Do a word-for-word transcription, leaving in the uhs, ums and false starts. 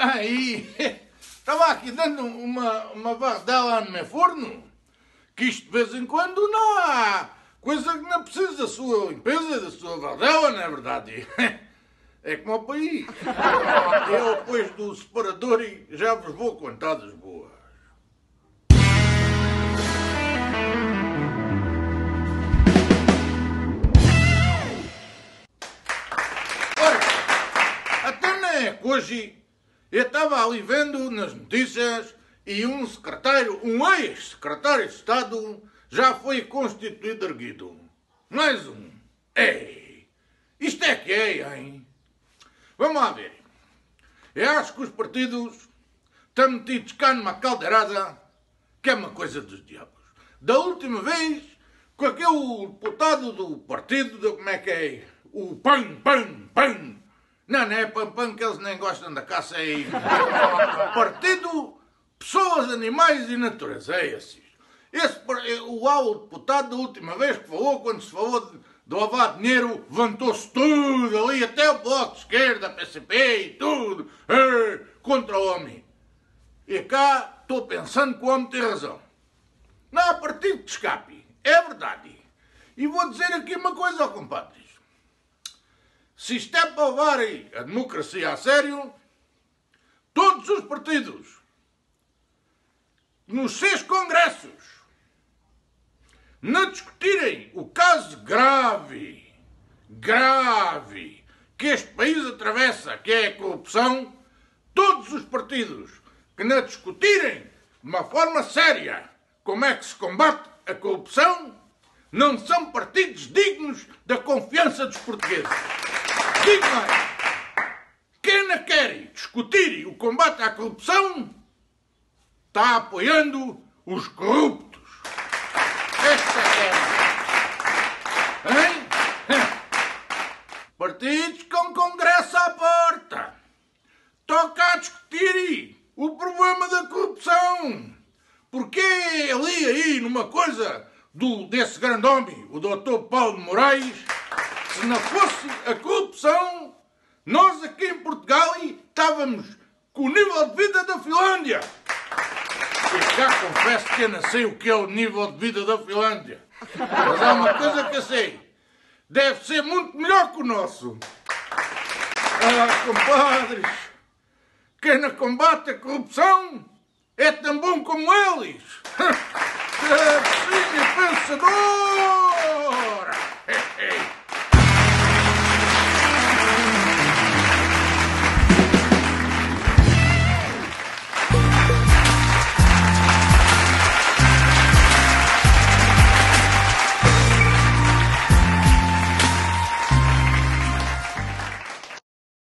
Aí, estava aqui dando uma, uma varredela no meu forno, que isto de vez em quando não há coisa que não precisa da sua limpeza, da sua varredela, não é verdade? É como o país. Eu, depois do separador, já vos vou contar das boas. Ora, até não é que hoje eu estava ali vendo nas notícias e um secretário, um ex-secretário de Estado já foi constituído erguido. Mais um. Ei, isto é que é, hein? Vamos lá ver. Eu acho que os partidos estão metidos cá numa caldeirada que é uma coisa dos diabos. Da última vez, com aquele deputado do partido, de, como é que é? O PAN, PAN, PAN. Não, não é PAN, PAN, que eles nem gostam da caça aí. Partido, Pessoas, Animais e Natureza. É esse. Esse, o, o deputado da última vez que falou, quando se falou de, de lavar dinheiro, levantou-se tudo ali, até o Bloco de Esquerda, P C P e tudo, é, contra o homem. E cá estou pensando que o homem tem razão. Não há partido que escape. É verdade. E vou dizer aqui uma coisa, compadres. Se isto é para levar a democracia a sério, todos os partidos, nos seus congressos, não discutirem o caso grave, grave, que este país atravessa, que é a corrupção, todos os partidos que não discutirem de uma forma séria como é que se combate a corrupção, não são partidos dignos da confiança dos portugueses. Digo mais, quem não quer discutir o combate à corrupção está apoiando os corruptos. Esta é a... Hein? Partidos com congresso à porta. Toca a discutir o problema da corrupção. Porque ali aí, numa coisa do, desse grande homem, o doutor Paulo de Moraes, se não fosse a corrupção, nós aqui em Portugal estávamos com o nível de vida da Finlândia. E cá confesso que eu não sei o que é o nível de vida da Finlândia. Mas há uma coisa que eu sei. Deve ser muito melhor que o nosso. Ah, compadres, quem não combate a corrupção é tão bom como eles. Sim, pensador!